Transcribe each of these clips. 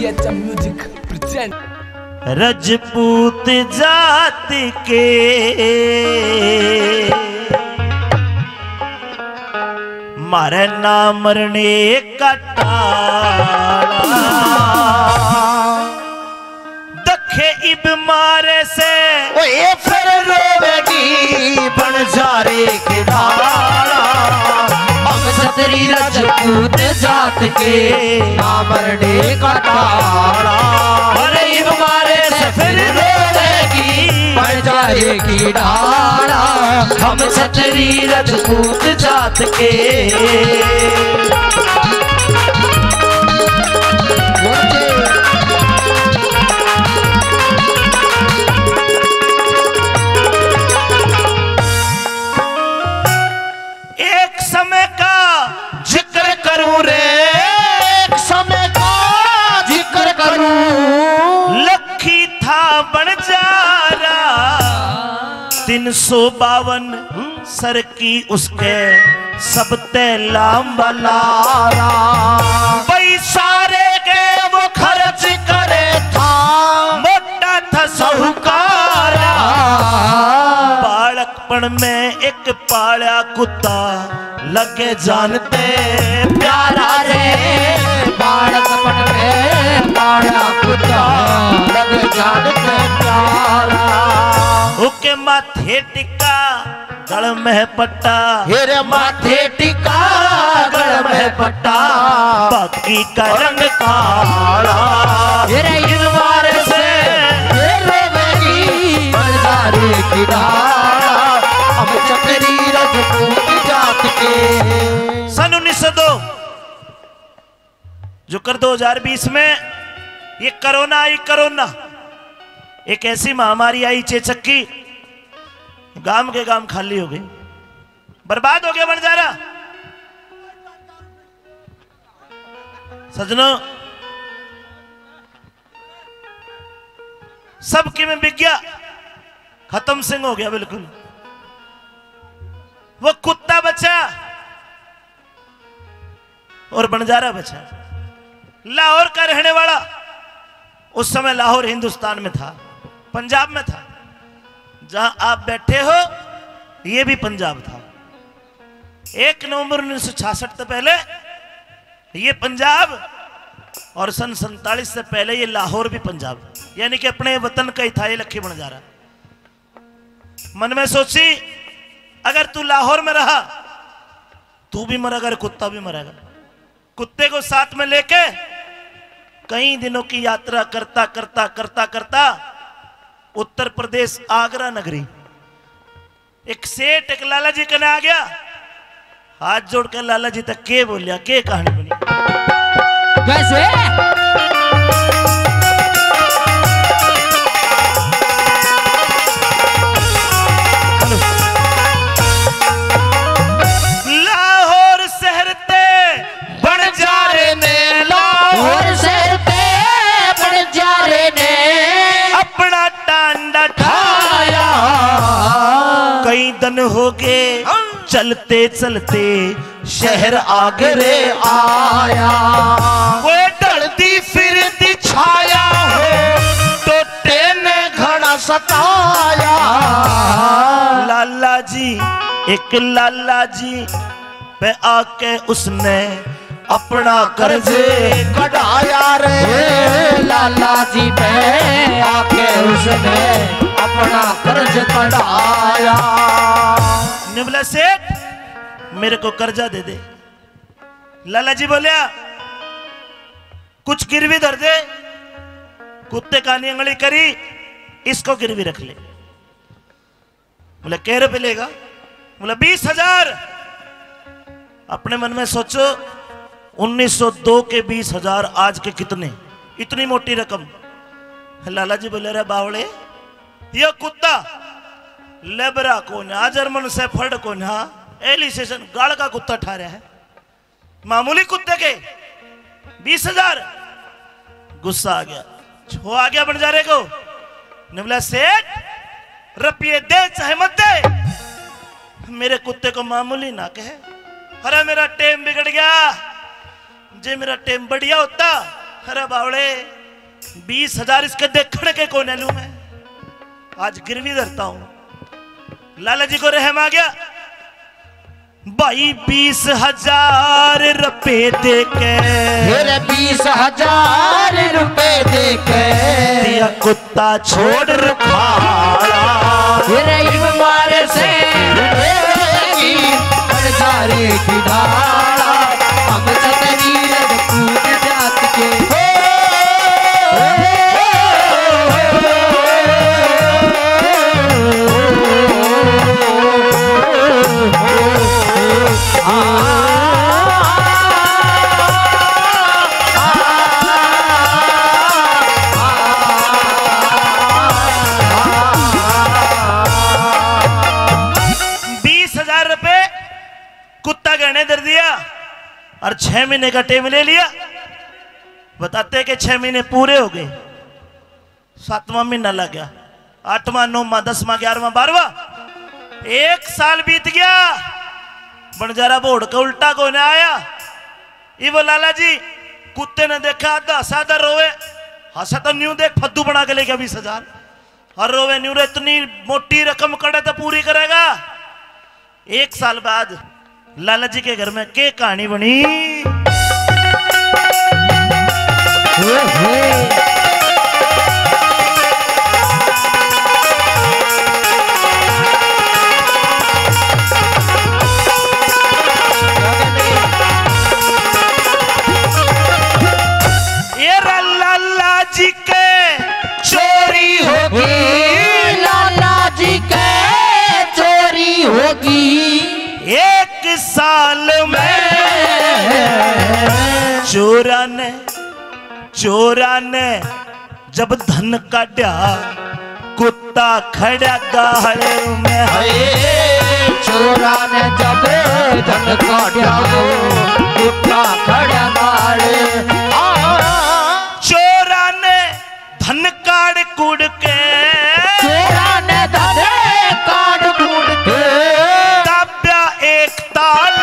BHM music present. Rajput जात के मारे ना मरने का टाला, दखे इब मारे से ओए फिर रोवेगी बनजारे के डाला। हम छतरी रजपूत जात के ना मरने का टाला। अरे इब मारे से फिर रोवेगी बनजारे की डाला। हम छतरी रजपूत जात के समय का जिक्र करूं रे, एक समय का जिक्र करूं। लखी था बनजारा 352 सर की उसके सब तैलाम बलारा। भाई सारे के वो खर्च करे था, मोटा था साहूकारा। बालकपन में एक पाला कुत्ता लगे जानते प्यारा रे। बालकपन में पाला कुत्ता लगे जानते प्यारा। ओके माथे टिक्का गल में पट्टा, हेरे माथे टिका गल में पट्टा। बाकी का रंग काला। हेरे इन बार से रोवेगी बनजारे की डाला। हम छतरी रजपूत जात के। सन 1902 जो कर 2020 में ये कोरोना आई, कोरोना एक ऐसी महामारी आई चेचक की, गांव के गांव खाली हो गए, बर्बाद हो गया बनजारा। सजनों सबकी में बिक गया, खत्म सिंह हो गया बिल्कुल। वो कुत्ता बचा और बनजारा बचा। लाहौर का रहने वाला, उस समय लाहौर हिंदुस्तान में था, पंजाब में था। जहां आप बैठे हो ये भी पंजाब था। 1 नवंबर 1966 से पहले ये पंजाब, और सन 47 से पहले ये लाहौर भी पंजाब, यानी कि अपने वतन का ही था ये लखी बनजारा। मन में सोची अगर तू लाहौर में रहा तू भी मरेगा, कुत्ता भी मरेगा। कुत्ते को साथ में लेके कई दिनों की यात्रा करता करता करता करता उत्तर प्रदेश आगरा नगरी एक सेठ एक लाला जी कने आ गया। हाथ जोड़ कर लाला जी तक के बोलिया, के कहानी बनी कैसे? लाहौर शहर ते बनजारे ने, लाहौर शहर ते बनजारे ने अपना टांडा ठाया। कई दिन हो गए चलते चलते शहर आगरे आया। वो डरती फिरती छाया हो, टोटे ने घड़ा सताया। लाला जी एक लाला जी पे आके उसने अपना कर्ज कढ़ाया रे। लाला जी पे आके उसने अपना कर्ज कढ़ाया। निबला सेठ मेरे को कर्जा दे दे। लाला जी बोलिया कुछ गिरवी धर दे। कुत्ते कानी अंगली करी, इसको गिरवी रख ले। बोले कै रुपये लेगा? बोला 20,000। अपने मन में सोचो 1902 के 20,000 आज के कितने, इतनी मोटी रकम। लाला जी बोले रे बावड़े ये कुत्ता लेबरा को ना, जर्मन शेफर्ड को ना, एलिसेशन गाड़ का कुत्ता ठा रहा है, मामूली कुत्ते के 20,000। गुस्सा आ गया, छो आ गया बनजारे को। ने बोला सेठ रुपये दे चाहे मत दे, मेरे कुत्ते को मामूली ना कहे। अरे मेरा टेम बिगड़ गया, जे मेरा टेम बढ़िया होता अरे बावड़े 20,000 इसके देखने के कौन लू मैं आज गिरवी धरता हूं। लाला जी को रहम आ गया। भाई 20,000 रुपए दे के 20,000 रुपए दे के दिया कुत्ता छोड़ रखाड़ा मारे से बंजारे की डाला हम चतरी रजपूत जात के कुत्ता गहने दर दिया और 6 महीने का टाइम ले लिया। बताते कि 6 महीने पूरे हो गए, 7वां महीना लग गया, 8वां 9वां 10वां 11वां 12वां 1 साल बीत गया। बंजारा बोर्ड का उल्टा को न आया। ये वो लाला जी कुत्ते ने देखा आधा साधा रोवे हंसा तो न्यू देख फद्दू बना के लेके 20,000 और रोवे न्यू रे इतनी मोटी रकम कड़े तो पूरी करेगा। 1 साल बाद लाला जी के घर में के कहानी बनी। ये लाला जी के चोरी होगी, लाला जी के चोरी होगी 1 साल में चोरा ने जब धन काटा कुत्ता खड़ा गाड़े में चोरा ने जब धन काटा कुत्ता खड़ा गाड़े चोरा ने धन काट कूड़ के चोरा ने धन काट कूड़ के दाब्या एक ताल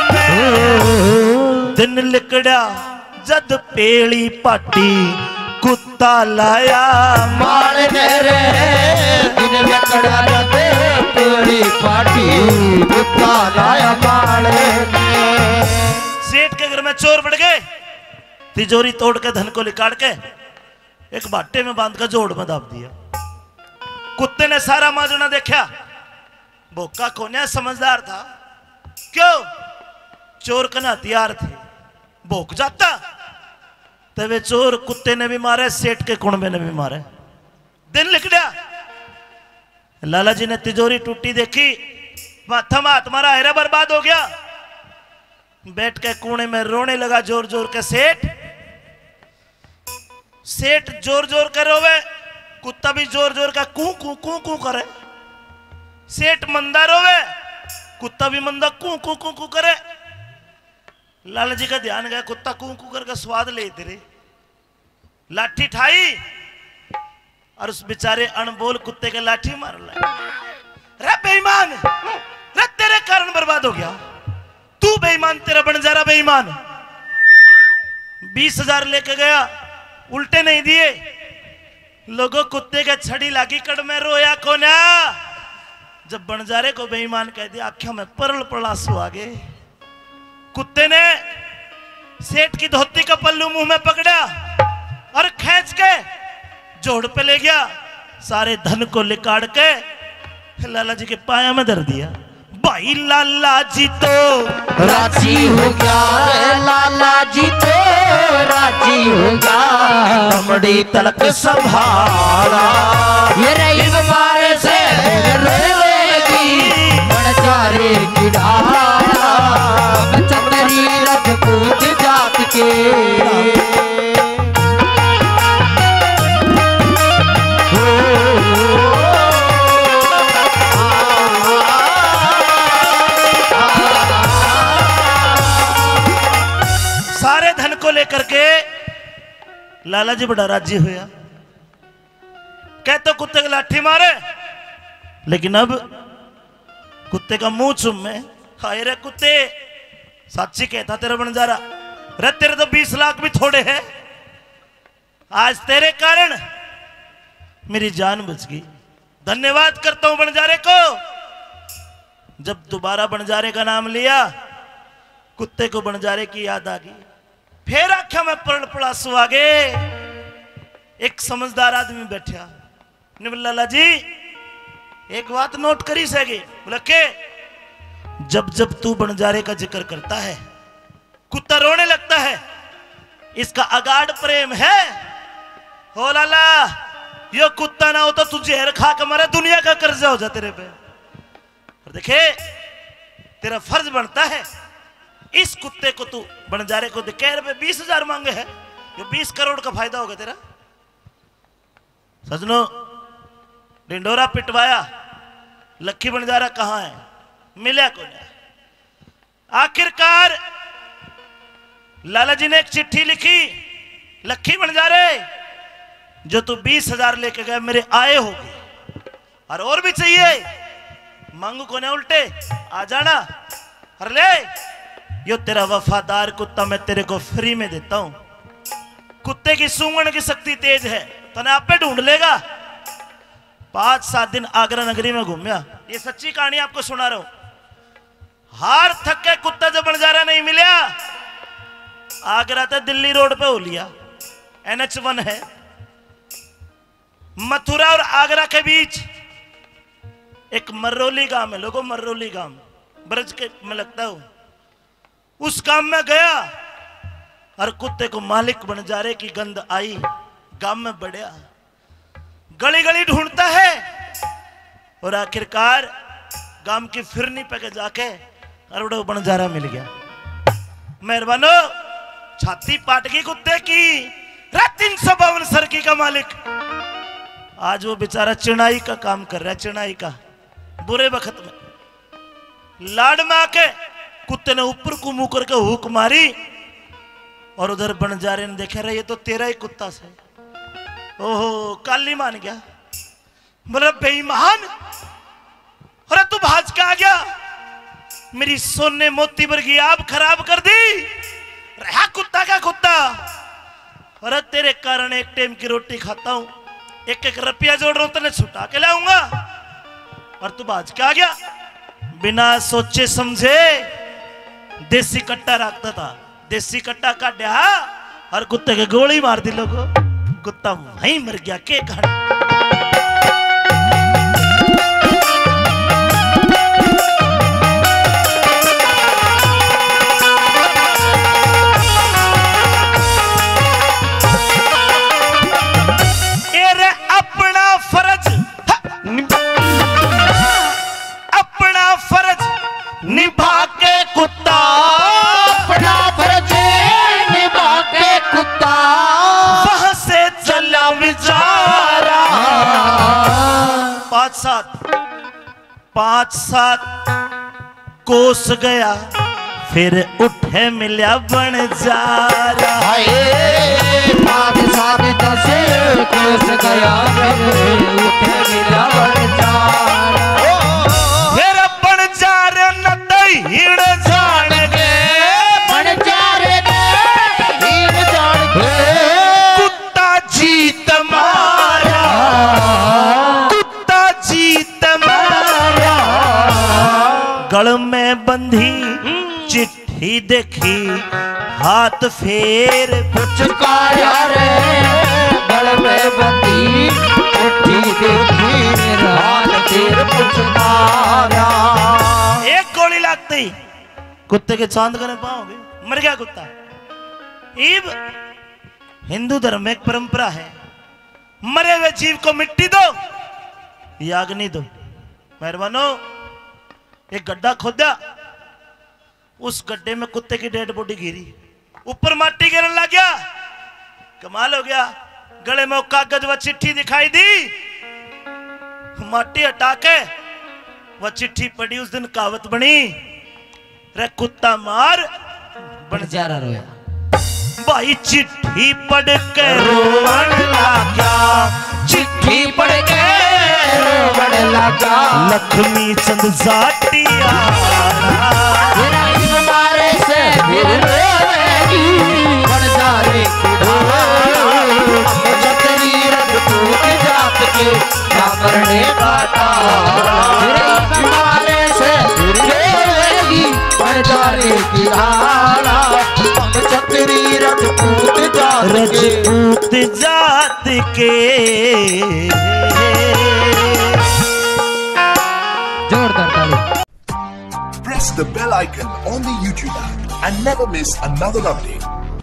में दिन लिकड़ा जद पेड़ी पाटी कुत्ता लाया मार रे दिन लिकड़ा जद पेड़ी पाटी कुत्ता लाया मार। सेठ के घर में चोर बढ़ गए, तिजोरी तोड़ के धन को निकाल के एक भाटे में बांध कर जोड़ में दाब दिया। कुत्ते ने सारा माजना देखा, भोका कोन्या समझदार था, क्यों चोर कना हथियार थे, भोक जाता तो वे चोर कुत्ते ने भी मारे, सेठ के कुंबे ने भी मारे। दिन लिख दिया। लाला जी ने तिजोरी टूटी देखी, माथा हाथ मारा, हेरा बर्बाद हो गया। बैठ के कोने में रोने लगा जोर जोर के। सेठ जोर जोर के रोवे, कुत्ता भी जोर जोर का कू कू कू कू करे। सेठ मंदा रोवे, कुत्ता भी मंदा कू कू कू कू करे। लाला जी का ध्यान गया, कुत्ता कू कू करके स्वाद ले रहे। लाठी ठाई और उस बेचारे अनबोल कुत्ते के लाठी मार ला। रे बेईमान, रे तेरे कारण बर्बाद हो गया, तू बेईमान, तेरा बंजारा बेईमान। 20,000 लेके गया, उल्टे नहीं दिए। लोगों कुत्ते के छड़ी लागी कड़ में रोया कोना। जब बंजारे को बेईमान कह दिया, आंखों में परल पड़ासू आ गए। कुत्ते ने सेठ की धोती का पल्लू मुंह में पकड़ा और खींच के जोड़ पे ले गया। सारे धन को लिकाड़ के लाला जी के पाया में धर दिया। भाई लाला जी तो राजी हो गया, लाला जी तो राजी हो गया। कमड़ी तलक संभाला, ये रही मारे से रोएगी बंजारे की डाला। चतरी रजपूत जात के सारे धन को लेकर के लाला जी बड़ा राजी हुआ। कहते कुत्ते की लाठी मारे, लेकिन अब कुत्ते का मुंह चूमे। हाय रे कुत्ते, सच्ची कहता तेरा बंजारा, रे तेरे तो 20 लाख भी थोड़े हैं। आज तेरे कारण मेरी जान बच गई। धन्यवाद करता हूं बंजारे को। जब दोबारा बंजारे का नाम लिया, कुत्ते को बंजारे की याद आ गई। फिर आख्या मैं पड़ पड़ा सु आगे। एक समझदार आदमी बैठा, ने बोला लाला जी एक बात नोट करी सके। बोला के? जब जब तू बंजारे का जिक्र करता है कुत्ता रोने लगता है। इसका अगाध प्रेम है। हो लाला, यो कुत्ता ना हो तो तू जहर खा के मरे, दुनिया का कर्जा हो जा तेरे पे। और देखे, तेरा फर्ज बनता है इस कुत्ते को तू बंजारे को कह रुपए 20,000 मांगे है, ये 20 करोड़ का फायदा होगा तेरा। सजनो, डिंडोरा पिटवाया, लक्की बंजारा कहां है? मिला को नहीं। आखिरकार लाला जी ने एक चिट्ठी लिखी, लक्की बंजारे जो तू 20,000 लेके गए मेरे आए होगे, और भी चाहिए मांगू को नहीं, उल्टे आ जाना। अरे ले, यो तेरा वफादार कुत्ता मैं तेरे को फ्री में देता हूं। कुत्ते की सूंघने की शक्ति तेज है, तने आप पे ढूंढ लेगा। 5-7 दिन आगरा नगरी में घूमया, ये सच्ची कहानी आपको सुना रहा हूं। हार थक के कुत्ता जब बंजारा नहीं मिला, आगरा तो दिल्ली रोड पे हो लिया। NH1 है, मथुरा और आगरा के बीच एक मर्रोली गांव है। लोगों, मर्रोली गांव ब्रज के में लगता हूं। उस गांव में गया और कुत्ते को मालिक बंजारे की गंध आई। गांव में बढ़िया, गली गली ढूंढता है और आखिरकार गांव की फिरनी पे जाके अरवड़ो बंजारा मिल गया। मेहरबानो, छाती पाट गई कुत्ते की। 352 सरकी का मालिक आज वो बेचारा चिनाई का काम कर रहा है। चिनाई का बुरे वक्त में लाड में आके कुत्ते ने ऊपर को मुंह करके हुक मारी, और उधर बंजारे ने देखा, रहे ये तो तेरा ही कुत्ता से। ओहो, काली मान गया। बोला बेईमान, अरे तू भाज के आ गया, मेरी सोने मोती वर्गी आप खराब कर दी। रहा कुत्ता का कुत्ता, अरे तेरे कारण एक टाइम की रोटी खाता हूं, 1-1 रुपया जोड़ रहा हूं, तेने छुटा के लाऊंगा, और तू भाज के आ गया। बिना सोचे समझे देसी कट्टा रखता था, देसी कट्टा काटा और कुत्ते के गोली मार दी। लोगों, कुत्ता वहीं मर गया। के कहानी निभा के कुत्ता, अपना फर्ज निभा के कुत्ता वहां से चला बेचारा। 5-7 कोस गया, फिर उठे मिला बंजारा। 5-7 कोस गया, फिर उठे मिला बंजारा। हीड़ जान गे, बंजारे हीड़ जान गे, कुत्ता जीत मारा, कुत्ता जीत मारा। गल में बंधी चिट्ठी देखी, हाथ फेर पुचकारा रे। गल में बंधी चिट्ठी देखी, हाथ फेर पुचकारा। गोली लगती, कुत्ते के चांद करने पाओगे, मर गया कुत्ता। ईब हिंदू धर्म में एक परंपरा है, मरे हुए जीव को मिट्टी दो या अग्नि दो। मेहरबानो, एक गड्ढा खोदा, उस गड्ढे में कुत्ते की डेड बॉडी गिरी, ऊपर माटी गिरने लग गया। कमाल हो गया। गले में कागज व चिट्ठी दिखाई दी, माटी हटा के वह चिट्ठी पढ़ी। उस दिन कहावत बनी, रे कुत्ता मार बंजारा रोया। भाई चिट्ठी पढ़ के रोवन लगा, चिट्ठी पढ़ के रोवन लगा। लक्ष्मी चंद जाटिया मारे से फिर रोवेगी बंजारे की हमारे से जोड़ेगी बंजारे की धारा, हम क्षत्रिय राजपूत जात के जोरदार ताली। Press the bell icon on the YouTube app and never miss another update.